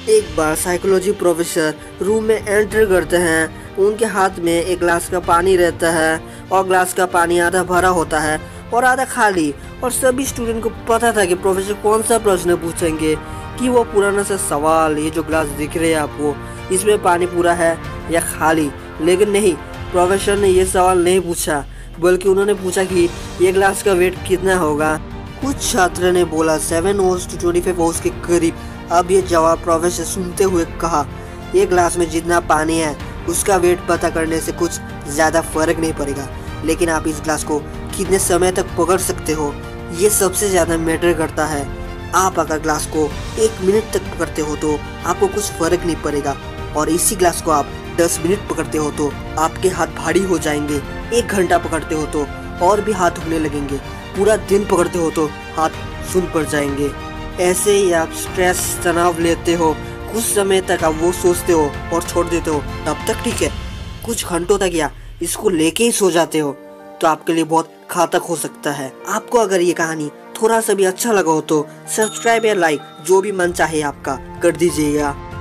एक बार psychology professor room में एंटर करते हैं। उनके हाथ में एक ग्लास का पानी रहता है और ग्लास का पानी आधा भरा होता है और आधा खाली। और सभी स्टूडेंट को पता था कि प्रोफेसर कौन सा प्रश्न पूछेंगे, कि वो पुराना सा सवाल, ये जो ग्लास दिख रहे हैं आपको, इसमें पानी पूरा है या खाली। लेकिन नहीं, प्रोफेसर ने ये सवाल नहीं पूछा, बल्कि उन्होंने पूछा कि ये ग्लास का वेट कितना होगा। कुछ छात्र ने बोला 7 ओस to 25 ओस के करीब। अब ये जवाब प्रोफेसर सुनते हुए कहा, ये ग्लास में जितना पानी है उसका वेट पता करने से कुछ ज़्यादा फर्क नहीं पड़ेगा, लेकिन आप इस ग्लास को कितने समय तक पकड़ सकते हो, ये सबसे ज़्यादा मैटर करता है। आप अगर ग्लास को 1 मिनट तक पकड़ते हो तो आपको कुछ फर्क नहीं पड़ेगा, और इसी ग्लास को आप 10 मिनट पकड़ते हो तो आपके हाथ भारी हो जाएंगे। 1 घंटा पकड़ते हो तो और भी हाथ दुखने लगेंगे। पूरा दिन पकड़ते हो तो हाथ सुन पड़ जाएंगे। ऐसे ही आप स्ट्रेस, तनाव लेते हो, कुछ समय तक आप वो सोचते हो और छोड़ देते हो, तब तक ठीक है। कुछ घंटों तक या इसको लेके ही सो जाते हो तो आपके लिए बहुत घातक हो सकता है। आपको अगर ये कहानी थोड़ा सा भी अच्छा लगा हो तो सब्सक्राइब या लाइक जो भी मन चाहे आपका कर दीजिएगा।